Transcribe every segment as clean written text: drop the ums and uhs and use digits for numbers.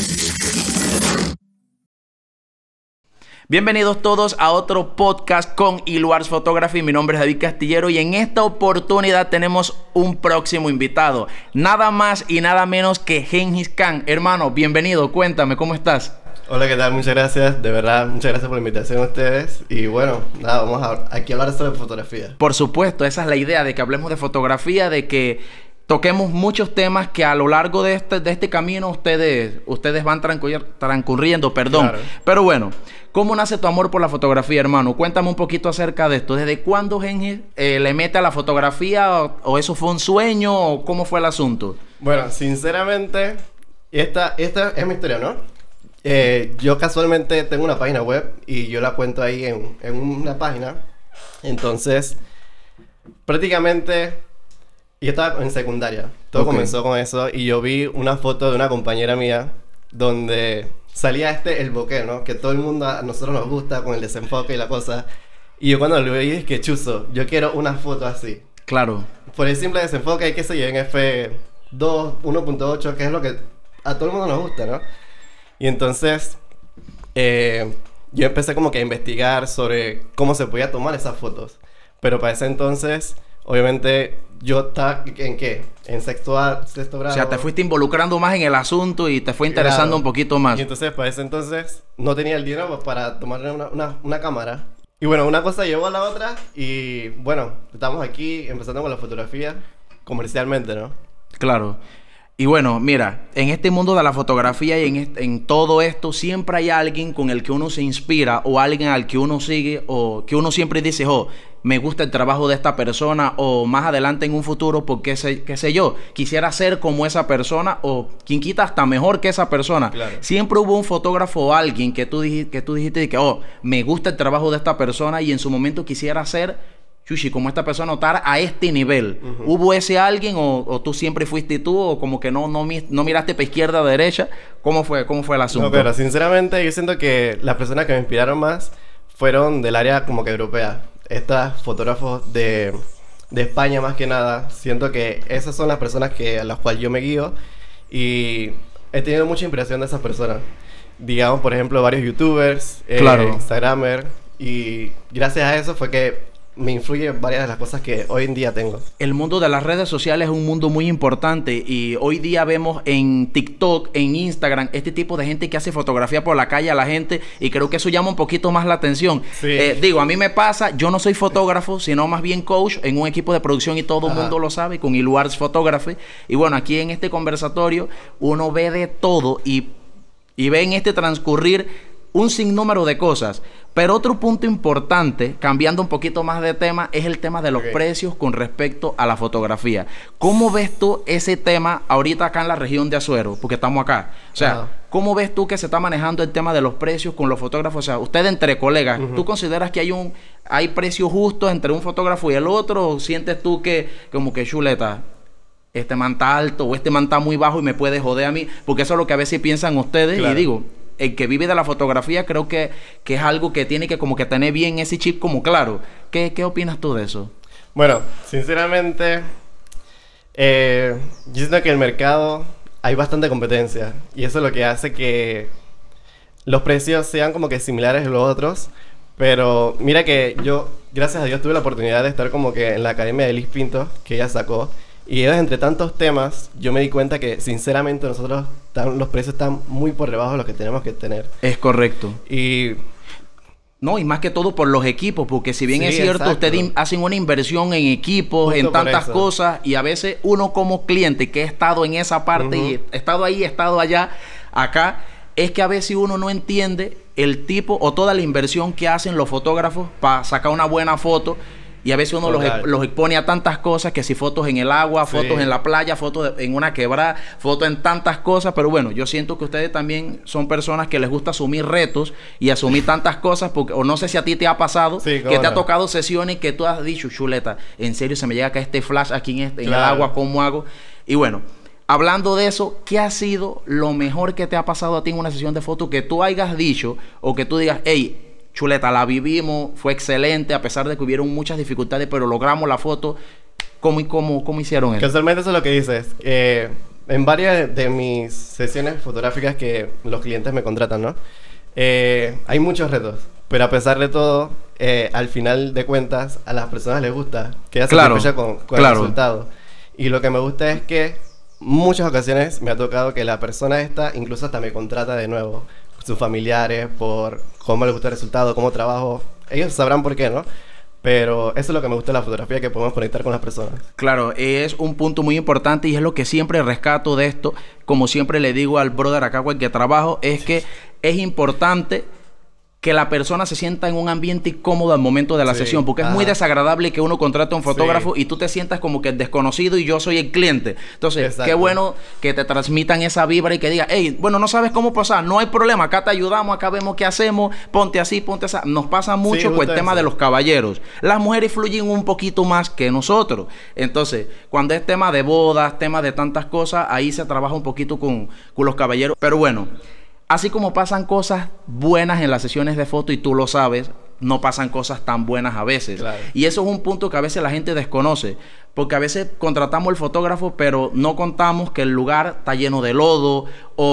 Bienvenidos todos a otro podcast con Iluars Photography. Mi nombre es David Castillero y en esta oportunidad tenemos un próximo invitado. Nada más y nada menos que Gengis Khan. Hermano, bienvenido. Cuéntame, ¿cómo estás? Hola, ¿qué tal? Muchas gracias. De verdad, muchas gracias por la invitación a ustedes. Y bueno, nada, vamos aquí a hablar sobre fotografía. Por supuesto, esa es la idea, de que hablemos de fotografía, de que toquemos muchos temas que a lo largo de este camino ustedes van transcurriendo, perdón. Claro. Pero bueno, ¿cómo nace tu amor por la fotografía, hermano? Cuéntame un poquito acerca de esto. ¿Desde cuándo Gengis le mete a la fotografía? ¿O eso fue un sueño? ¿O cómo fue el asunto? Bueno, sinceramente, esta es mi historia, ¿no? Yo casualmente tengo una página web y yo la cuento ahí en una página. Entonces, prácticamente yo estaba en secundaria. Todo comenzó con eso y yo vi una foto de una compañera mía donde salía el bokeh, ¿no? Que todo el mundo, a nosotros nos gusta con el desenfoque y la cosa. Y yo cuando lo vi dije que chuzo, yo quiero una foto así. Claro. Por el simple desenfoque hay que seguir en F2, 1.8, que es lo que a todo el mundo nos gusta, ¿no? Y entonces yo empecé como que a investigar sobre cómo se podía tomar esas fotos. Pero para ese entonces, obviamente, yo estaba ¿en qué? En sexto grado. O sea, te fuiste involucrando más en el asunto y te fue interesando un poquito más. Y entonces, para ese entonces, no tenía el dinero para tomarle una cámara. Y bueno, una cosa llevó a la otra y bueno, estamos aquí empezando con la fotografía comercialmente, ¿no? Claro. Y bueno, mira, en este mundo de la fotografía y en todo esto, siempre hay alguien con el que uno se inspira o alguien al que uno sigue o que uno siempre dice, oh, me gusta el trabajo de esta persona o más adelante en un futuro, porque qué sé yo, quisiera ser como esa persona o quien quita hasta mejor que esa persona. Claro. Siempre hubo un fotógrafo o alguien que tú dijiste que, oh, me gusta el trabajo de esta persona y en su momento quisiera ser como esta persona estar a este nivel. ¿Hubo ese alguien o tú siempre fuiste tú o como que no miraste para izquierda o derecha? ¿Cómo fue el asunto? No, pero sinceramente yo siento que las personas que me inspiraron más fueron del área como que europea. Estas fotógrafos de España más que nada. Siento que esas son las personas a las cuales yo me guío y he tenido mucha inspiración de esas personas. Digamos, por ejemplo, varios youtubers, claro, instagramers, y gracias a eso fue que me influye varias de las cosas que hoy en día tengo. El mundo de las redes sociales es un mundo muy importante y hoy día vemos en TikTok, en Instagram, este tipo de gente que hace fotografía por la calle a la gente y creo que eso llama un poquito más la atención. Sí. A mí me pasa, yo no soy fotógrafo, sino más bien coach en un equipo de producción y todo el mundo lo sabe, con Iluars Photography. Y bueno, aquí en este conversatorio uno ve de todo y ve en este transcurrir un sinnúmero de cosas. Pero otro punto importante, cambiando un poquito más de tema, es el tema de los precios con respecto a la fotografía. ¿Cómo ves tú ese tema ahorita acá en la región de Azuero? Porque estamos acá. O sea, ¿cómo ves tú que se está manejando el tema de los precios con los fotógrafos? O sea, ustedes entre colegas, ¿tú consideras que hay precios justos entre un fotógrafo y el otro? ¿O sientes tú que como que chuleta, este man está alto o este man está muy bajo y me puede joder a mí? Porque eso es lo que a veces piensan ustedes. Claro. Y digo, el que vive de la fotografía creo que es algo que tiene que como que tener bien ese chip como claro. ¿Qué opinas tú de eso? Bueno, sinceramente, yo siento que en el mercado hay bastante competencia y eso es lo que hace que los precios sean como que similares a los otros. Pero mira que yo, gracias a Dios, tuve la oportunidad de estar como que en la academia de Liz Pinto, que ella sacó. Y entre tantos temas, yo me di cuenta que sinceramente nosotros los precios están muy por debajo de los que tenemos que tener. Es correcto. Y más que todo por los equipos, porque si bien es cierto, ustedes hacen una inversión en equipos, en tantas cosas, y a veces uno como cliente que ha estado en esa parte y he estado ahí, he estado allá, acá, es que a veces uno no entiende el tipo o toda la inversión que hacen los fotógrafos para sacar una buena foto. Y a veces uno los expone a tantas cosas, que si fotos en el agua, fotos en la playa, fotos en una quebrada, fotos en tantas cosas. Pero bueno, yo siento que ustedes también son personas que les gusta asumir retos y asumir tantas cosas, porque, o no sé si a ti te ha pasado, que te ha tocado sesiones que tú has dicho, chuleta, en serio se me llega acá este flash aquí en el agua, ¿cómo hago? Y bueno, hablando de eso, ¿qué ha sido lo mejor que te ha pasado a ti en una sesión de fotos que tú hayas dicho o que tú digas, hey, chuleta, la vivimos, fue excelente, a pesar de que hubieron muchas dificultades, pero logramos la foto? ¿Cómo hicieron eso? Casualmente eso es lo que dices. en varias de mis sesiones fotográficas que los clientes me contratan, ¿no? Hay muchos retos, pero a pesar de todo, al final de cuentas, a las personas les gusta quedarse satisfecha con el resultado. Y lo que me gusta es que muchas ocasiones me ha tocado que la persona esta incluso hasta me contrata de nuevo. Sus familiares, por cómo les gusta el resultado, cómo trabajo. Ellos sabrán por qué, ¿no? Pero eso es lo que me gusta de la fotografía, que podemos conectar con las personas. Claro, es un punto muy importante y es lo que siempre rescato de esto. Como siempre le digo al brother acá con el que trabajo, es que es importante que la persona se sienta en un ambiente incómodo al momento de la sesión, porque es muy desagradable que uno contrate a un fotógrafo y tú te sientas como que el desconocido y yo soy el cliente. Entonces, qué bueno que te transmitan esa vibra y que digan, hey, bueno, no sabes cómo pasar, no hay problema, acá te ayudamos, acá vemos qué hacemos, ponte así, ponte así. Nos pasa mucho con el tema de los caballeros. Las mujeres fluyen un poquito más que nosotros. Entonces, cuando es tema de bodas, tema de tantas cosas, ahí se trabaja un poquito con los caballeros. Pero bueno, así como pasan cosas buenas en las sesiones de foto y tú lo sabes, no pasan cosas tan buenas a veces. Claro. Y eso es un punto que a veces la gente desconoce. Porque a veces contratamos el fotógrafo, pero no contamos que el lugar está lleno de lodo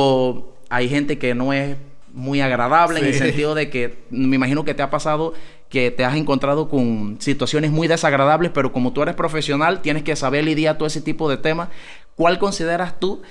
o hay gente que no es muy agradable en el sentido de que me imagino que te ha pasado que te has encontrado con situaciones muy desagradables, pero como tú eres profesional, tienes que saber lidiar todo ese tipo de temas. ¿Cuál consideras tú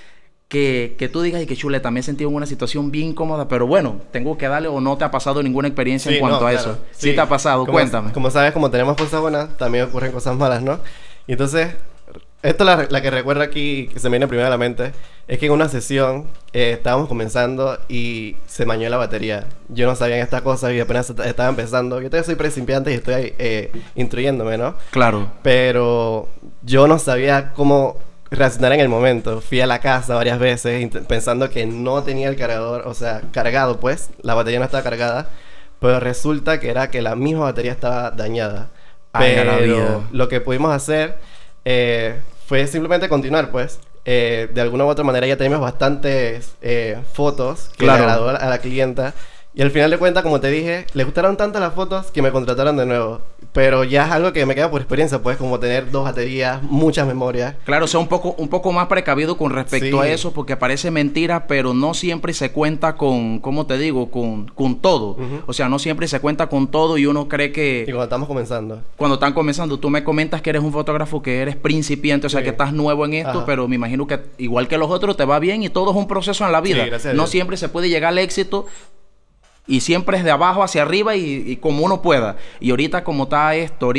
que tú digas y que chuleta, me he sentido en una situación bien incómoda, pero bueno, tengo que darle, o no te ha pasado ninguna experiencia en cuanto a eso? Sí te ha pasado, cuéntame. Como sabes, como tenemos cosas buenas, también ocurren cosas malas, ¿no? Y entonces, esto es la que recuerdo aquí, que se me viene primero a la mente, es que en una sesión estábamos comenzando y se mañó la batería. Yo no sabía en estas cosas y apenas estaba empezando. Yo todavía soy principiante y estoy instruyéndome, ¿no? Claro. Pero yo no sabía cómo reaccionar en el momento. Fui a la casa varias veces pensando que no tenía el cargador, o sea, cargado pues, la batería no estaba cargada, pero resulta que era que la misma batería estaba dañada. Pero lo que pudimos hacer fue simplemente continuar pues. De alguna u otra manera ya tenemos bastantes fotos que le agradó a la clienta. Y al final de cuentas, como te dije, le gustaron tanto las fotos que me contrataron de nuevo. Pero ya es algo que me queda por experiencia, pues, como tener 2 baterías, muchas memorias. Claro, o sea, un poco más precavido con respecto a eso, porque parece mentira, pero no siempre se cuenta con, ¿cómo te digo? Con todo. O sea, no siempre se cuenta con todo y uno cree que... Y cuando estamos comenzando. Cuando están comenzando. Tú me comentas que eres un fotógrafo, que eres principiante, o sea, que estás nuevo en esto, pero me imagino que igual que los otros te va bien y todo es un proceso en la vida. Sí, gracias a Dios. No siempre se puede llegar al éxito. Y siempre es de abajo hacia arriba y como uno pueda. Y ahorita como está esto,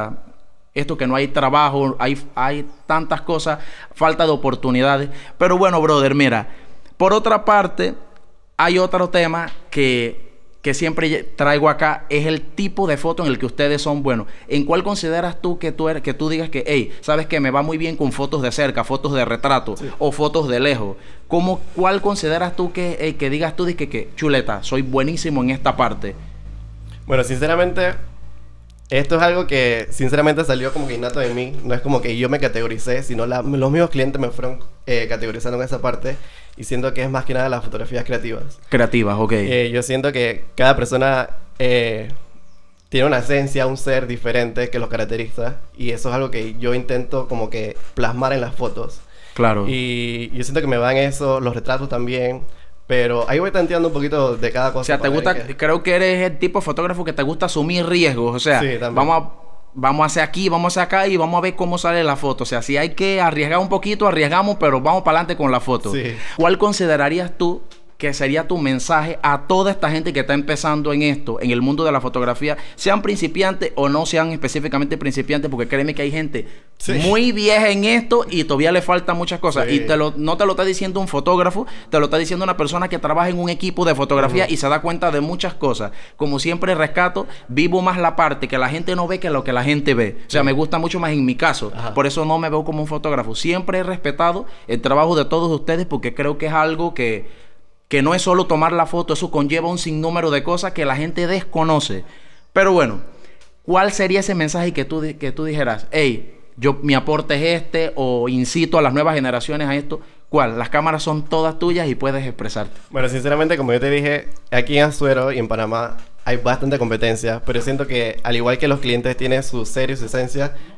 esto que no hay trabajo, hay tantas cosas, falta de oportunidades. Pero bueno, brother, mira, por otra parte, hay otro tema que siempre traigo acá, es el tipo de foto en el que ustedes son buenos. ¿En cuál consideras tú que tú digas que, hey, sabes que me va muy bien con fotos de cerca, fotos de retrato o fotos de lejos? ¿Cuál consideras tú que digas tú que chuleta, soy buenísimo en esta parte? Bueno, sinceramente, esto es algo que sinceramente salió como que innato de mí. No es como que yo me categoricé, sino los mismos clientes me fueron categorizando en esa parte. Y siento que es más que nada las fotografías creativas. Creativas, ok. Yo siento que cada persona tiene una esencia, un ser diferente que los caracteriza. Y eso es algo que yo intento como que plasmar en las fotos. Claro. Y yo siento que me van eso, los retratos también. Pero ahí voy tanteando un poquito de cada cosa. O sea, te gusta, creo que eres el tipo de fotógrafo que te gusta asumir riesgos. O sea, sí, vamos a hacer aquí, vamos a hacer acá y vamos a ver cómo sale la foto. O sea, si hay que arriesgar un poquito, arriesgamos, pero vamos para adelante con la foto. Sí. ¿Cuál considerarías tú que sería tu mensaje a toda esta gente que está empezando en esto, en el mundo de la fotografía, sean principiantes o no sean específicamente principiantes? Porque créeme que hay gente muy vieja en esto y todavía le faltan muchas cosas. Y no te lo está diciendo un fotógrafo, te lo está diciendo una persona que trabaja en un equipo de fotografía y se da cuenta de muchas cosas. Como siempre rescato, vivo más la parte que la gente no ve que lo que la gente ve. O sea, me gusta mucho más en mi caso. Por eso no me veo como un fotógrafo. Siempre he respetado el trabajo de todos ustedes porque creo que es algo que no es solo tomar la foto, eso conlleva un sinnúmero de cosas que la gente desconoce. Pero bueno, ¿cuál sería ese mensaje que tú dijeras? Hey, mi aporte es este, o incito a las nuevas generaciones a esto? ¿Cuál? Las cámaras son todas tuyas y puedes expresarte. Bueno, sinceramente, como yo te dije, aquí en Azuero y en Panamá hay bastante competencia, pero siento que al igual que los clientes tienen su serio y su esencia,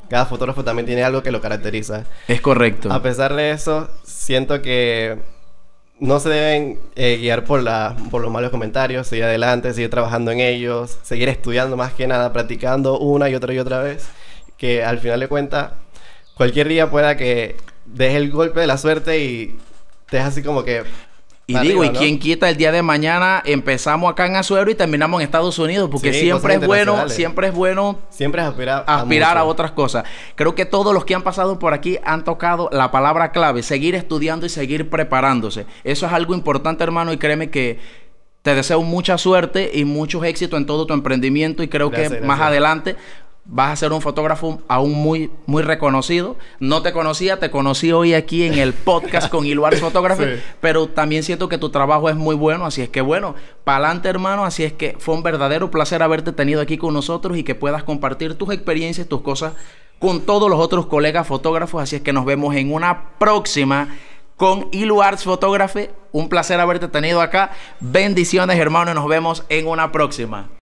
cada fotógrafo también tiene algo que lo caracteriza. Es correcto. A pesar de eso, siento que no se deben guiar por los malos comentarios, seguir adelante, seguir trabajando en ellos, seguir estudiando más que nada, practicando una y otra vez, que al final de cuentas, cualquier día pueda que des el golpe de la suerte y te es así como que... Y digo, arriba, ¿no? ¿Y quién quita el día de mañana empezamos acá en Azuero y terminamos en Estados Unidos? Porque sí, siempre es bueno siempre aspirar a otras cosas. Creo que todos los que han pasado por aquí han tocado la palabra clave, seguir estudiando y seguir preparándose. Eso es algo importante, hermano, y créeme que te deseo mucha suerte y muchos éxitos en todo tu emprendimiento, y creo que más adelante vas a ser un fotógrafo aún muy reconocido. No te conocía, te conocí hoy aquí en el podcast con Iluarts Photography, sí. Pero también siento que tu trabajo es muy bueno, así es que bueno, pa'lante, hermano. Así es que fue un verdadero placer haberte tenido aquí con nosotros y que puedas compartir tus experiencias, tus cosas con todos los otros colegas fotógrafos. Así es que nos vemos en una próxima con Iluarts Photography. Un placer haberte tenido acá. Bendiciones, hermano, y nos vemos en una próxima.